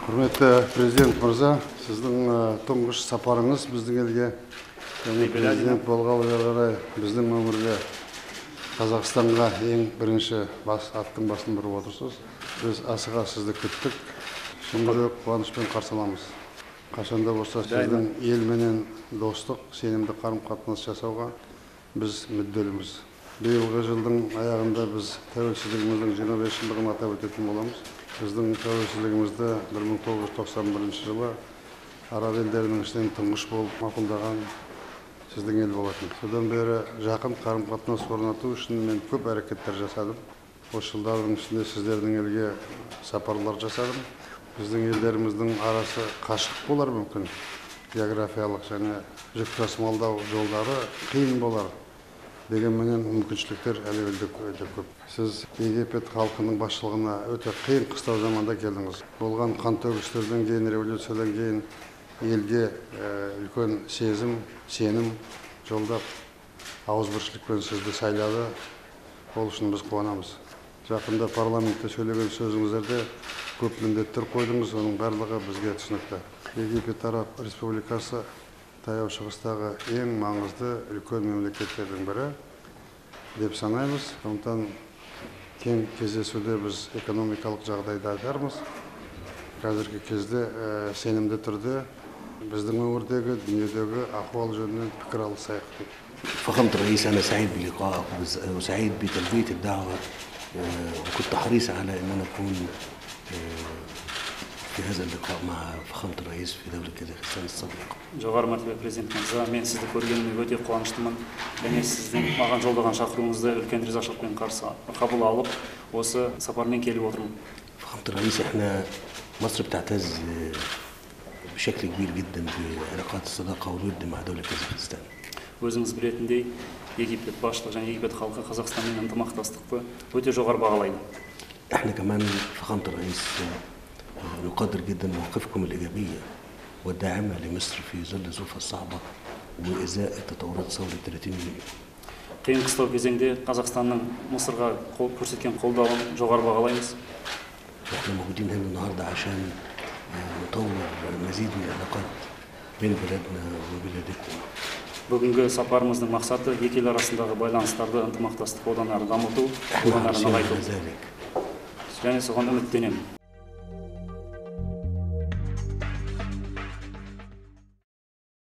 Құрметті президент мырза, сіздің тұңғыш сапарыңыз біздің елге, президент болғалы қарай біздің өңірге, Қазақстанға ең бірінші аттың басын бұрып отырсыз. Біз асыға сізді күттік, шын жүрек қуанышпен қарсы аламыз. Қашанда болса сіздің елменен достық, сенімді қарым-қатынас жасауға біз мүдделіміз. Биылғы жылдың аяғында біз тәуелсіздігіміздің 25 жылдығын атап өтетін боламыз. Біздің тәуелсіздігімізді 1991 жылы араб елдерінің ішінен тұңғыш болып мақұлдаған сіздің ел болатын. Содан бері жақын қарым-қатынас орнату үшін мен көп әрекеттер жасадым. Осы жылдардың ішінде сіздердің елге сапарлар жасадым. Біздің елдеріміздің арасы қашық болар мүмкін. Географиялық және жүк тасымалдау жолдары қиын болар. Дегенменен мүмкіншіліктер әлі көп. Сіз Египет халқының басшылығына өте қиын қыстау заманда келдіңіз. Болған қантөгістерден кейін, революциядан кейін елге үлкен сезім, сенім жолдап, ауызбіршілікпен сізді сайлады. Ол үшін біз қуанамыз. Жақында парламентте сөйлеген сөзіңіздерде көп міндеттер қойдыңыз, оның барлығы бізге түсінікті. Египет Араб Республикасы таяу шығыстағы ең маңызды үлкен мемлекеттердің бірі деп санаймыз. Сондықтан кең кездесуде біз экономикалық жағдайды айтармыз. Қазіргі кезде сенімді түрде біздің өңірдегі, дүниедегі ахуал жөнінен пікір алысайық деп. فخامة الرئيس، أنا سعيد بلقائك وسعيد بتلبية الدعوة، وكنت حريص على أن أنا أكون في هذا اللقاء مع فخامة الرئيس في دولة كازاخستان الصديقة. Жоғары мәртебе президент мырза, мен сізді көргеніме өте қуаныштымын. Және сіздің маған жолдаған шақыруыңызды үлкен ризашылықпен қабыл алып, осы сапармен келіп отырмын. فخامة الرئيس، احنا مصر بتعتز بشكل كبير جدا بعلاقات الصداقة والود مع دولة كازاخستان. Өзіңіз білетіндей, Египет басшылығы және Египет халқы Қазақстанмен ынтымақтастықты өте жоғары бағалайды. احنا كمان فخامة الرئيس نقدر جدا مواقفكم الإيجابية والداعمة لمصر في ظل الظروف الصعبة وإزاء التطورات ثورة 30 يونيو. Қиын қыстау кезеңде Қазақстанның Мысырға көрсеткен қолдауын жоғары бағалаймыз. احنا موجودين هنا النهارده عشان نطور مزيد من العلاقات بين بلادنا وبلادكم. Бүгінгі сапарымыздың мақсаты екі ел арасындағы байланыстарды ынтымақтастық одан әрі дамыту, одан әрі нығайту. Және соған үміттенемін.